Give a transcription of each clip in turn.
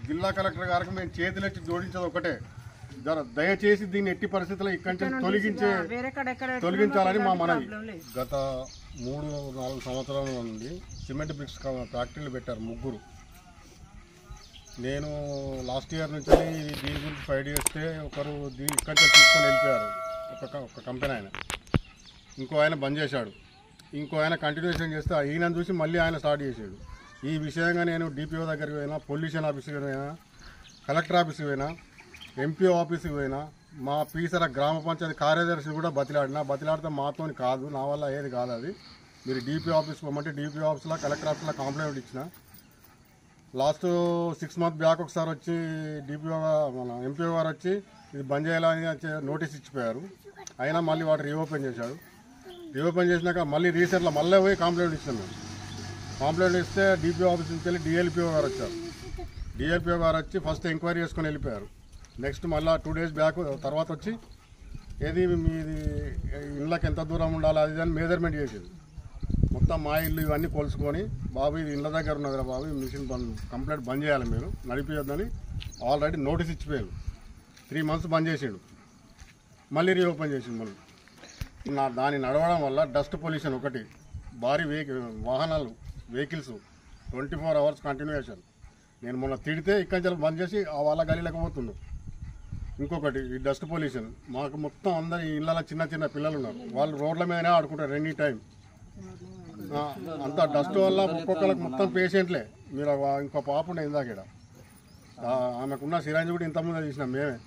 జిల్లా కలెక్టర్ గారికి మేము చేతులెత్తి జోడించేది ఒకటే, దయచేసి దీన్ని ఎట్టి పరిస్థితుల్లో ఇక్కడి నుంచి తొలగించాలని మా మనవి. గత 3-4 సంవత్సరాల నుండి సిమెంట్ బ్రిక్స్ ఫ్యాక్టరీలు పెట్టారు ముగ్గురు. నేను లాస్ట్ ఇయర్ నుంచి దీని గురించి ఫైట్ చేస్తే ఒకరు ఇక్కడి నుంచి తీసుకొని వెళ్ళిపోయారు. ఒక కంపెనీ ఆయన, ఇంకో ఆయన బంద్ చేశాడు, ఇంకో ఆయన కంటిన్యూషన్ చేస్తే ఈయన చూసి మళ్ళీ ఆయన స్టార్ట్ చేశాడు. ఈ విషయంగా నేను డిపిఓ దగ్గరికి పోయినా, పొల్యూషన్ ఆఫీస్కి పోయినా, కలెక్టర్ ఆఫీస్కి పోయినా, ఎంపీఓ ఆఫీస్కి పోయినా, మా పీసర గ్రామ పంచాయతీ కార్యదర్శిని కూడా బతిలాడితే మాతోని కాదు, నా వల్ల ఏది కాదు, అది మీరు డిపిఓ ఆఫీస్కి పోమంటే డిపిఓ ఆఫీస్లో కలెక్టర్ ఆఫీస్లో కంప్లైంట్ ఇచ్చిన. లాస్ట్ 6 months బ్యాక్ ఒకసారి వచ్చి మన ఎంపీఓ గారు వచ్చి ఇది బంద్ చేయాలని నోటీస్ ఇచ్చిపోయారు. అయినా మళ్ళీ వాడు రీఓపెన్ చేశాడు. రీఓపెన్ చేసినాక మళ్ళీ రీసెంట్లో మళ్ళీ పోయి కంప్లైంట్ ఇచ్చాను. కంప్లైంట్ ఇస్తే డిపిఓ ఆఫీస్ నుంచి వెళ్ళి డిఎల్పిఓ గారు వచ్చారు. డిఎల్పిఓ గారు వచ్చి ఫస్ట్ ఎంక్వైరీ చేసుకొని వెళ్ళిపోయారు. నెక్స్ట్ మళ్ళీ 2 days బ్యాక్ తర్వాత వచ్చి ఏది మీది ఇళ్ళకి ఎంత దూరం ఉండాలి అది అని మెజర్మెంట్ చేసేది. మొత్తం మా ఇల్లు ఇవన్నీ కొలుసుకొని, బాబు ఇది ఇళ్ళ దగ్గర ఉన్నది కదా బాబు, మిషన్ కంప్లీట్ బంద్ చేయాలి, మీరు నడిపియొద్దని ఆల్రెడీ నోటీస్ ఇచ్చిపోయారు. 3 months బంద్ చేసాడు, మళ్ళీ రీఓపెన్ చేసిండు. మళ్ళీ దాన్ని నడవడం వల్ల డస్ట్ పొల్యూషన్ ఒకటి, భారీ వాహనాలు వెహికల్స్ 24 hours కంటిన్యూషన్. నేను మొన్న తిడితే ఇక్కడి నుంచి బంద్ చేసి వాళ్ళ గలీలకు పోతుండు. ఇంకొకటి ఈ డస్ట్ పొల్యూషన్, మాకు మొత్తం అందరి ఇళ్ళ చిన్న పిల్లలు ఉన్నారు, వాళ్ళు రోడ్ల మీదనే ఆడుకుంటారు ఎనీ టైం. అంత డస్ట్ వల్ల ఒక్కొక్కరికి మొత్తం పేషెంట్లే. మీరు ఇంకో పాప ఉండే ఇందాక ఇక్కడ, ఆమెకున్న సిరాంజి కూడా ఇంతకుముందు తీసినాం మేమే.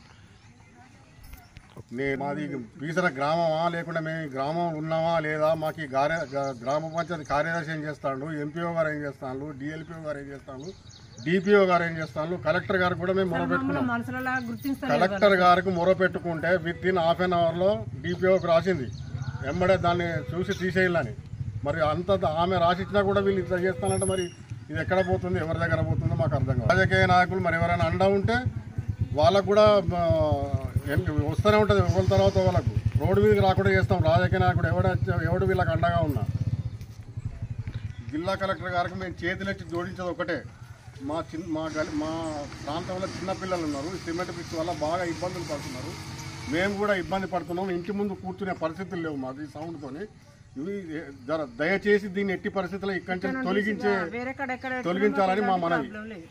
మాది పీసర గ్రామమా లేకుండా మేము గ్రామం ఉన్నామా లేదా, మాకు గ్రామ పంచాయతీ కార్యదర్శి ఏం చేస్తాడు, ఎంపీఓ గారు ఏం చేస్తాను, డిఎల్పిఓ గారు ఏం చేస్తాను, డిపిఓ గారు ఏం చేస్తాను, కలెక్టర్ గారికి కూడా మేము మొరపెట్టుకున్నాం. కలెక్టర్ గారికి మొరపెట్టుకుంటే వితిన్ ½ an hour డిపిఓకి రాసింది, వెంబడే దాన్ని చూసి తీసేయాలని. మరి అంత ఆమె రాసిచ్చినా కూడా వీళ్ళు ఇట్లా చేస్తానంటే మరి ఇది ఎక్కడ పోతుంది, ఎవరి దగ్గర పోతుందో మాకు అర్థం కాదు. రాజకీయ నాయకులు మరి ఎవరైనా అండా ఉంటే వాళ్ళకు కూడా వస్తూనే ఉంటుంది, ఒకరి తర్వాత వాళ్ళకు రోడ్డు మీదకి రాకుండా చేస్తాం. రాజకీయ నాయకుడు ఎవడు వీళ్ళకి అండగా ఉన్నా. జిల్లా కలెక్టర్ గారికి మేము చేతులెత్తి జోడించేది ఒకటే, మా ప్రాంతంలో చిన్నపిల్లలు ఉన్నారు, సిమెంట్ బ్రిక్స్ వల్ల బాగా ఇబ్బందులు పడుతున్నారు, మేము కూడా ఇబ్బంది పడుతున్నాం. ఇంటి ముందు కూర్చునే పరిస్థితులు లేవు మాకు ఈ సౌండ్తోని. ఇవి దయచేసి దీన్ని ఎట్టి పరిస్థితుల్లో ఇక్కడి నుంచి తొలగించాలని మా మనవి.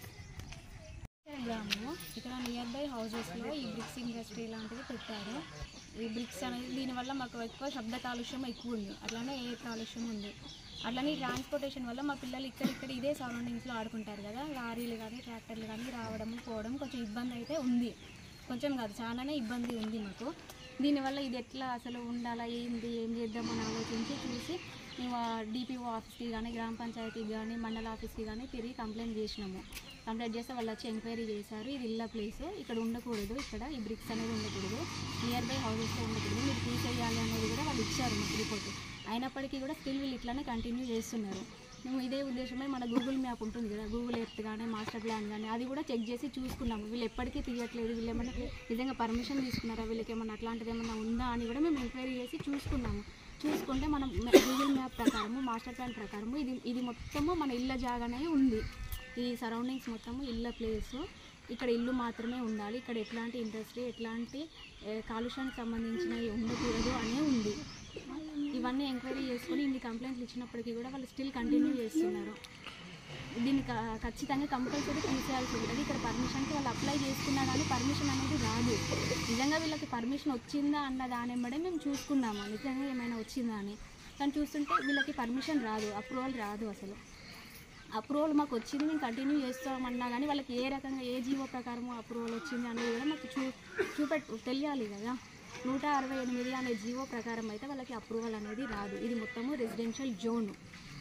ఇక్కడ నియర్ బై హౌజెస్లో ఈ బ్రిక్స్ ఇండస్ట్రీ లాంటివి పెట్టారు. ఈ బ్రిక్స్ అనేది దీనివల్ల మాకు ఎక్కువ శబ్ద కాలుష్యం ఎక్కువ ఉంది, అట్లానే ఎయిర్ కాలుష్యం ఉంది. అట్లనే ట్రాన్స్పోర్టేషన్ వల్ల మా పిల్లలు ఇక్కడ ఇదే సరౌండింగ్స్లో ఆడుకుంటారు కదా, లారీలు కానీ ట్రాక్టర్లు కానీ రావడం పోవడం కొంచెం ఇబ్బంది అయితే ఉంది. కొంచెం కాదు, చాలానే ఇబ్బంది ఉంది మాకు. దీనివల్ల ఇది ఎట్లా అసలు ఉండాలా, ఏంది, ఏం చేద్దామని ఆలోచించి చూసి మేము డిపిఓ ఆఫీస్కి కానీ, గ్రామ పంచాయతీకి కానీ, మండల ఆఫీస్కి కానీ తిరిగి కంప్లైంట్ చేసినాము. కంప్లైంట్ చేస్తే వాళ్ళు వచ్చి ఎంక్వైరీ చేశారు. ఇది ఇళ్ళ ప్లేస్, ఇక్కడ ఉండకూడదు, ఇక్కడ ఈ బ్రిక్స్ అనేది ఉండకూడదు, నియర్ బై హౌసెస్లో ఉండకూడదు, మీరు తీసేయాలి అనేది కూడా వాళ్ళు ఇచ్చారు మాకు రిపోర్ట్. అయినప్పటికీ కూడా స్టిల్ వీళ్ళు ఇట్లానే కంటిన్యూ చేస్తున్నారు. మేము ఇదే ఉద్దేశమే మన గూగుల్ మ్యాప్ ఉంటుంది కదా, గూగుల్ ఎర్త్ కానీ మాస్టర్ ప్లాన్ కానీ అది కూడా చెక్ చేసి చూసుకున్నాము. వీళ్ళు ఎప్పటికీ తీయట్లేదు, వీళ్ళు ఏమన్నా నిజంగా పర్మిషన్ తీసుకున్నారా, వీళ్ళకి ఏమన్నా అట్లాంటిది ఏమన్నా ఉందా అని కూడా మేము ఎంక్వైరీ చేసి చూసుకున్నాము. చూసుకుంటే మనం గూగుల్ మ్యాప్ ప్రకారము, మాస్టర్ ప్లాన్ ప్రకారము ఇది మొత్తము మన ఇళ్ళ జాగానే ఉంది. ఈ సరౌండింగ్స్ మొత్తము ఇళ్ళ ప్లేసు, ఇక్కడ ఇల్లు మాత్రమే ఉండాలి, ఇక్కడ ఎట్లాంటి ఇండస్ట్రీ, ఎట్లాంటి కాలుష్యానికి సంబంధించినవి ఉండకూడదు అనే ఉంది. ఇవన్నీ ఎంక్వైరీ చేసుకొని ఇన్ని కంప్లైంట్లు ఇచ్చినప్పటికీ కూడా వాళ్ళు స్టిల్ కంటిన్యూ చేస్తున్నారు. దీన్ని ఖచ్చితంగా కంపల్సరీ తీసేయాల్సి ఉంటుంది. ఇక్కడ పర్మిషన్కి వాళ్ళు అప్లై చేసుకున్నా కానీ పర్మిషన్ అనేది రాదు. నిజంగా వీళ్ళకి పర్మిషన్ వచ్చిందా అన్న దాని వెంబడే మేము చూసుకున్నాము, నిజంగా ఏమైనా వచ్చిందా అని. కానీ చూస్తుంటే వీళ్ళకి పర్మిషన్ రాదు, అప్రూవల్ రాదు. అసలు అప్రూవల్ మాకు వచ్చింది, మేము కంటిన్యూ చేస్తామన్నా కానీ వాళ్ళకి ఏ రకంగా ఏ జీవో ప్రకారము అప్రూవల్ వచ్చింది అనేది కూడా మాకు తెలియాలి కదా. 168 అనే జీవో ప్రకారం అయితే వాళ్ళకి అప్రూవల్ అనేది రాదు. ఇది మొత్తము రెసిడెన్షియల్ జోన్.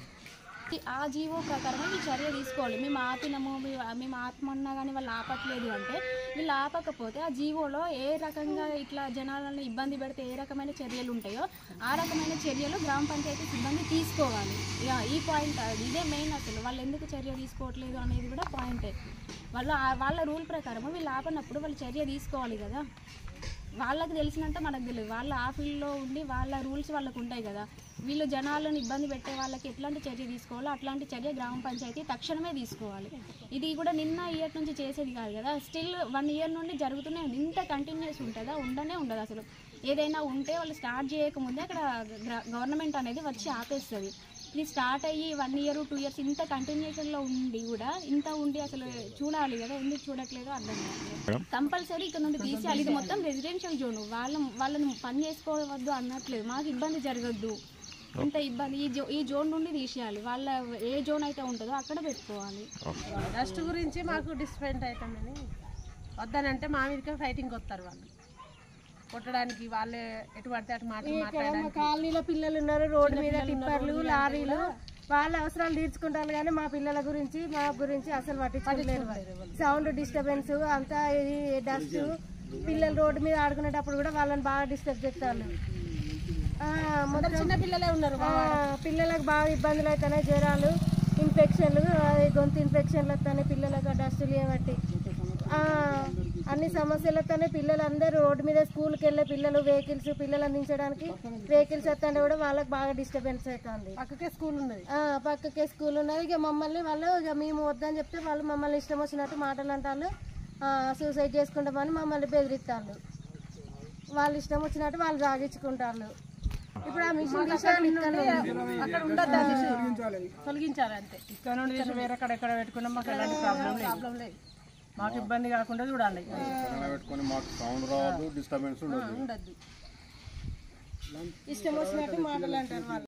ఆ జీవో ప్రకారమే ఈ చర్య తీసుకోవాలి. మేము ఆపమన్నా కానీ వాళ్ళు ఆపట్లేదు అంటే, వీళ్ళు ఆపకపోతే ఆ జీవోలో ఏ రకంగా ఇట్లా జనాలను ఇబ్బంది పెడితే ఏ రకమైన చర్యలు ఉంటాయో ఆ రకమైన చర్యలు గ్రామ పంచాయతీ సిబ్బంది తీసుకోవాలి. ఈ పాయింట్ ఇదే మెయిన్. అసలు వాళ్ళు ఎందుకు చర్య తీసుకోవట్లేదు అనేది కూడా పాయింటే. వాళ్ళ రూల్ ప్రకారము వీళ్ళు ఆపనప్పుడు వాళ్ళు చర్య తీసుకోవాలి కదా. వాళ్ళకి తెలిసినంత మనకు తెలియదు. వాళ్ళ ఆ ఫీల్డ్లో ఉండి వాళ్ళ రూల్స్ వాళ్ళకు ఉంటాయి కదా. వీళ్ళు జనాలను ఇబ్బంది పెట్టే వాళ్ళకి ఎట్లాంటి చర్య తీసుకోవాలో అట్లాంటి చర్య గ్రామ పంచాయతీ తక్షణమే తీసుకోవాలి. ఇది కూడా నిన్న ఇయర్ నుంచి చేసేది కాదు కదా, స్టిల్ 1 year నుండి జరుగుతూనే ఉంది. ఇంత కంటిన్యూస్ ఉంటుందా? ఉండదు అసలు. ఏదైనా ఉంటే వాళ్ళు స్టార్ట్ చేయకముందే అక్కడ గవర్నమెంట్ అనేది వచ్చి ఆపేస్తుంది. ఇది స్టార్ట్ అయ్యి 1 year 2 years ఇంత కంటిన్యూషన్లో ఉండి కూడా ఇంత ఉండి అసలు చూడాలి కదా, ఎందుకు చూడట్లేదో అర్థం కాదు. కంపల్సరీ ఇక్కడ నుండి తీసేయాలి. ఇది మొత్తం రెసిడెన్షియల్ జోన్, వాళ్ళని పని చేసుకోవద్దు అన్నట్లేదు, మాకు ఇబ్బంది జరగద్దు, ఇంత ఇబ్బంది ఈ జోన్ నుండి తీసేయాలి. వాళ్ళ ఏ జోన్ అయితే ఉంటుందో అక్కడ పెట్టుకోవాలి. డస్ట్ గురించి మాకు డిస్పెంట్ అవుతామని వద్దనంటే మా మీదకే ఫైటింగ్ వస్తారు వాళ్ళు, కొట్టడానికి. వాళ్ళే ఎటు పడితే అటు మాట్లాడడానికి. కాలనీలో పిల్లలు ఉన్నారు, రోడ్డు మీద టిప్పర్లు లారీలు వాళ్ళ అవసరాలు తీర్చుకుంటారు కానీ మా పిల్లల గురించి మా గురించి అసలు పట్టించుకోలేరు. సౌండ్ డిస్టర్బెన్స్ అంతా, డస్ట్, పిల్లలు రోడ్డు మీద ఆడుకునేటప్పుడు కూడా వాళ్ళని బాగా డిస్టర్బ్ చేస్తారు. మొత్తం చిన్న పిల్లలే ఉన్నారు, పిల్లలకు బాగా ఇబ్బందులు అవుతున్నాయి, జ్వరాలు, ఇన్ఫెక్షన్లు, గొంతు ఇన్ఫెక్షన్లు వస్తాయి పిల్లలకు డస్టులు ఏమట్టి అన్ని సమస్యలతోనే పిల్లలందరూ రోడ్డు మీద స్కూల్కి వెళ్ళే పిల్లలు, వెహికల్స్ పిల్లలు అందించడానికి వెహికల్స్ వస్తుంటే కూడా వాళ్ళకి బాగా డిస్టర్బెన్స్ అవుతుంది. పక్కకే స్కూల్ ఉన్నది, పక్కకే స్కూల్ ఉన్నది. ఇక మమ్మల్ని వాళ్ళు ఇక మేము వద్దని చెప్తే వాళ్ళు మమ్మల్ని ఇష్టం వచ్చినట్టు మాటలు అంటారు, సూసైడ్ చేసుకుంటామని మమ్మల్ని బెదిరిస్తారు. వాళ్ళు ఇష్టం వచ్చినట్టు వాళ్ళు సాగించుకుంటారు. ఇప్పుడు ఆ మిషన్ అక్కడ ఉండదు, తొలగించాలి అంతే. ఇక్కడ నుండి వేరే ఎక్కడ పెట్టుకున్నాం మాకు ఎలాంటి ప్రాబ్లం లేదు. మాకు ఇబ్బంది కాకుండా చూడాలి. పెట్టుకొని మాకు సౌండ్ రాదు, డిస్టర్బెన్స్ ఉండదు. ఇష్టం వచ్చినట్టు మాటలు అంటారు వాళ్ళు.